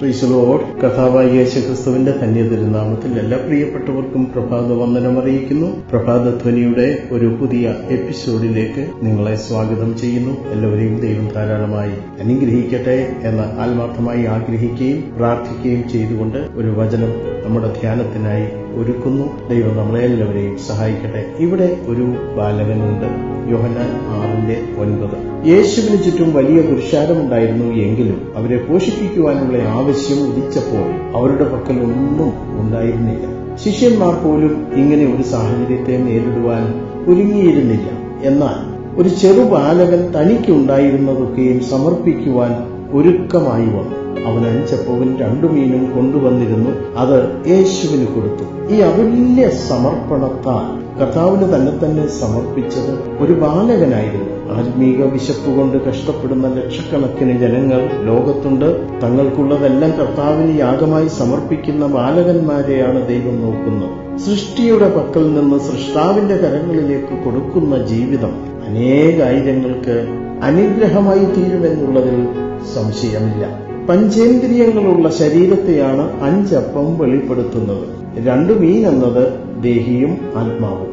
Praise the Lord. കർത്താവായ യേശുക്രിസ്തുവിന്റെ ധന്യ തിരുനാമത്തിൽ എല്ലാ പ്രിയപ്പെട്ടവർക്കും പ്രഭാത വന്ദനം അറിയിക്കുന്നു. പ്രഭാതധ്വനിയുടെ ഒരു പുതിയ എപ്പിസോഡിലേക്ക് നിങ്ങളെ സ്വാഗതം ചെയ്യുന്നു. എല്ലാവരെയും ദൈവം ധാരാളമായി അനുഗ്രഹിക്കട്ടെ എന്ന് ആത്മാർത്ഥമായി ആഗ്രഹിക്കുകയും പ്രാർത്ഥിക്കുകയും ചെയ്തുകൊണ്ട് ഒരു വചനം നമ്മുടെ ധ്യാനത്തിനായി ഒരുക്കുന്നു. ദൈവം നമ്മളെ എല്ലാവരെയും സഹായിക്കട്ടെ. ഇവിടെ ഒരു ബാലകനുണ്ട്. യോഹന്നാൻ 6:9. യേശുവിന് ചുറ്റും വലിയ പുരുഷാരമുണ്ടായിരുന്നു. എങ്കിലും അവരെ പോഷിപ്പിക്കുവാനുള്ള ആവശ്യം ഉദിച്ചപ്പോൾ അവരുടെ പക്കൽ ഒന്നും ഉണ്ടായിരുന്നില്ല. ശിഷ്യന്മാർ പോലും ഇങ്ങനെ ഒരു സാഹചര്യത്തെ നേരിടുവാൻ ഒരുങ്ങിയിരുന്നില്ല. എന്നാൽ ഒരു ചെറു ബാലകൻ തനിക്കുണ്ടായിരുന്നതൊക്കെയും സമർപ്പിക്കുവാൻ ഒരുക്കമായി വന്നു. അവൻ 5 അപ്പവും 2 മീനും കൊണ്ടുവന്നിരുന്നു. അത് യേശുവിന് കൊടുത്തു. ഈ അതുല്യ സമർപ്പണത്താൽ കർത്താവിന് തന്നെ സമർപ്പിച്ചത് ഒരു ബാലകനായിരുന്നു. ആത്മീക വിശപ്പുകൊണ്ട് കഷ്ടപ്പെടുന്ന ലക്ഷക്കണക്കിന് ജനങ്ങൾ ലോകത്തുണ്ട്. തങ്ങൾക്കുള്ളതെല്ലാം കർത്താവിന് യാഗമായി സമർപ്പിക്കുന്ന ബാലകന്മാരെയാണ് ദൈവം നോക്കുന്നത്. സൃഷ്ടിയുടെ പക്കൽ നിന്ന് സൃഷ്ടാവിന്റെ കരങ്ങളിലേക്ക് കൊടുക്കുന്ന ജീവിതം അനേകായിരങ്ങൾക്ക് അനുഗ്രഹമായി തീരുമെന്നുള്ളതിൽ സംശയമില്ല. പഞ്ചേന്ദ്രിയങ്ങളുള്ള ശരീരത്തെയാണ് 5 അപ്പം വെളിപ്പെടുത്തുന്നത്. 2 മീൻ എന്നത് ദേഹിയും ആത്മാവും.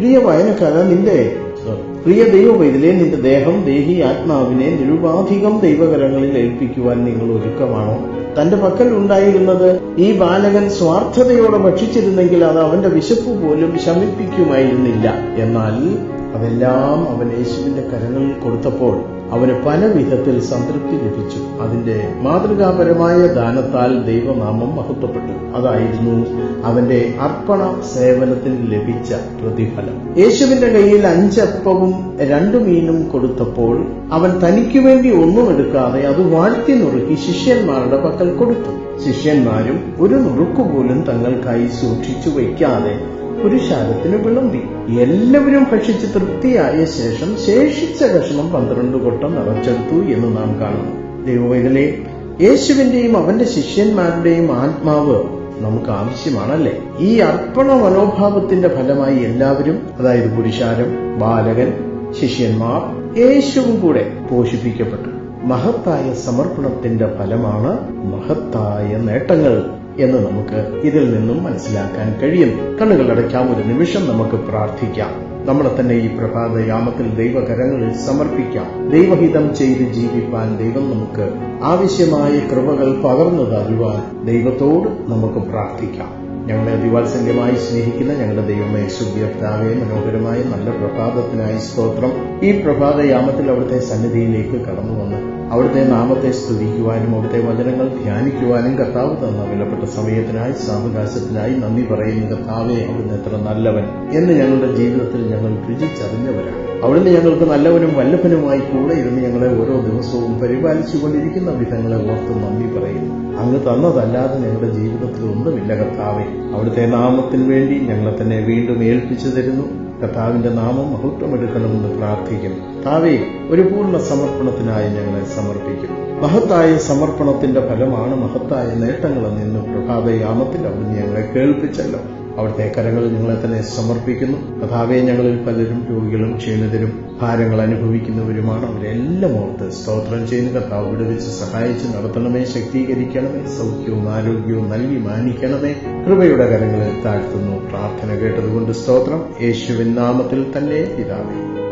പ്രിയ ദൈവവൈതലേ, നിന്റെ ദേഹം, ദേഹി, ആത്മാവിനെ നിരുപാധികം ദൈവകരങ്ങളിൽ ഏൽപ്പിക്കുവാൻ നിങ്ങൾ ഒരുക്കമാണോ? തന്റെ പക്കൽ ഉണ്ടായിരുന്നത് ഈ ബാലകൻ സ്വാർത്ഥതയോടെ ഭക്ഷിച്ചിരുന്നെങ്കിൽ അത് അവന്റെ വിശപ്പ് പോലും ശമിപ്പിക്കുമായിരുന്നില്ല. എന്നാൽ അതെല്ലാം അവൻ യേശുവിന്റെ കരങ്ങളിൽ കൊടുത്തപ്പോൾ അവന് പല വിധത്തിൽ സംതൃപ്തി ലഭിച്ചു. അതിന്റെ മാതൃകാപരമായ ദാനത്താൽ ദൈവനാമം മഹത്വപ്പെട്ടു. അതായിരുന്നു അവന്റെ അർപ്പണ സേവനത്തിന് ലഭിച്ച പ്രതിഫലം. യേശുവിന്റെ കയ്യിൽ 5 അപ്പവും 2 മീനും കൊടുത്തപ്പോൾ അവൻ തനിക്കു വേണ്ടി ഒന്നും എടുക്കാതെ അത് വാഴ്ത്തി നുറുക്കി ശിഷ്യന്മാരുടെ പക്കൽ കൊടുത്തു. ശിഷ്യന്മാരും ഒരു നുറുക്കുപോലും തങ്ങൾക്കായി സൂക്ഷിച്ചു വയ്ക്കാതെ പുരുഷാരത്തിന് വിളമ്പി. എല്ലാവരും ഭക്ഷിച്ച് തൃപ്തിയായ ശേഷം ശേഷിച്ച കഷണം 12 കൊട്ട നിറച്ചെടുത്തു എന്ന് നാം കാണുന്നു. ദൈവവൈതലേ, യേശുവിന്റെയും അവന്റെ ശിഷ്യന്മാരുടെയും ആത്മാവ് നമുക്ക് ആവശ്യമാണല്ലേ? ഈ അർപ്പണ മനോഭാവത്തിന്റെ ഫലമായി എല്ലാവരും, അതായത് പുരുഷാരം, ബാലകൻ, ശിഷ്യന്മാർ, യേശുവും കൂടെ പോഷിപ്പിക്കപ്പെട്ടു. മഹത്തായ സമർപ്പണത്തിന്റെ ഫലമാണ് മഹത്തായ നേട്ടങ്ങൾ എന്ന് നമുക്ക് ഇതിൽ നിന്നും മനസ്സിലാക്കാൻ കഴിയുന്നു. കണ്ണുകൾ അടയ്ക്കാം. ഒരു നിമിഷം നമുക്ക് പ്രാർത്ഥിക്കാം. നമ്മളെ തന്നെ ഈ പ്രഭാതയാമത്തിൽ ദൈവകരങ്ങളിൽ സമർപ്പിക്കാം. ദൈവഹിതം ചെയ്ത് ജീവിപ്പാൻ ദൈവം നമുക്ക് ആവശ്യമായ കൃപകൾ പകർന്നു തരുവാൻ ദൈവത്തോട് നമുക്ക് പ്രാർത്ഥിക്കാം. ഞങ്ങളെ അതിവാത്സല്യമായി സ്നേഹിക്കുന്ന ഞങ്ങളുടെ ദൈവമേ, സുഖ്യർത്താവേ, മനോഹരമായ നല്ല പ്രഭാതത്തിനായി സ്തോത്രം. ഈ പ്രഭാതയാമത്തിൽ അവിടുത്തെ സന്നിധിയിലേക്ക് കടന്നു വന്ന് അവിടുത്തെ നാമത്തെ സ്തുതിക്കുവാനും അവിടുത്തെ വചനങ്ങൾ ധ്യാനിക്കുവാനും കർത്താവ് തന്ന വിലപ്പെട്ട സമയത്തിനായി സാവകാശത്തിനായി നന്ദി പറയുന്നു. കർത്താവേ, അവിടുന്ന് എത്ര നല്ലവൻ എന്ന് ഞങ്ങളുടെ ജീവിതത്തിൽ ഞങ്ങൾ രുചിച്ചറിഞ്ഞവരാണ്. അവിടുന്ന് ഞങ്ങൾക്ക് നല്ലവനും വല്ലഭനുമായി കൂടെ ഇരുന്ന് ഞങ്ങളെ ഓരോ ദിവസവും പരിപാലിച്ചുകൊണ്ടിരിക്കുന്ന വിധങ്ങളെ ഓർത്ത് നന്ദി പറയുന്നു. അങ്ങ് തന്നതല്ലാതെ ഞങ്ങളുടെ ജീവിതത്തിൽ ഒന്നുമില്ല. കർത്താവേ, അവിടുത്തെ നാമത്തിന് വേണ്ടി ഞങ്ങളെ തന്നെ വീണ്ടും ഏൽപ്പിച്ചു തരുന്നു. കർത്താവിന്റെ നാമം മഹത്വമെടുക്കണമെന്ന് പ്രാർത്ഥിക്കുന്നു. കർത്താവേ, ഒരു പൂർണ്ണ സമർപ്പണത്തിനായി ഞങ്ങളെ സമർപ്പിക്കുന്നു. മഹത്തായ സമർപ്പണത്തിന്റെ ഫലമാണ് മഹത്തായ നേട്ടങ്ങളെന്ന് ഇന്ന് പ്രഭാതയാമത്തിൽ അവിടുന്ന് ഞങ്ങളെ കേൾപ്പിച്ചല്ലോ. അവിടുത്തെ കരങ്ങളിൽ ഞങ്ങളെ തന്നെ സമർപ്പിക്കുന്നു. കർത്താവേ, ഞങ്ങളിൽ പലരും രോഗികളും ക്ഷീണിതരും ഭാരങ്ങൾ അനുഭവിക്കുന്നവരുമാണ്. അവരെല്ലാം ഓർത്ത് സ്തോത്രം ചെയ്യുന്ന കർത്താവ് വിടുവിച്ച് സഹായിച്ച് നടത്തണമേ, ശക്തീകരിക്കണമേ, സൗഖ്യവും ആരോഗ്യവും നൽകി മാനിക്കണമേ. കൃപയുടെ കരങ്ങളിൽ താഴ്ത്തുന്നു. പ്രാർത്ഥന കേട്ടതുകൊണ്ട് സ്തോത്രം. യേശുവിൻ നാമത്തിൽ തന്നെ പിതാവേ.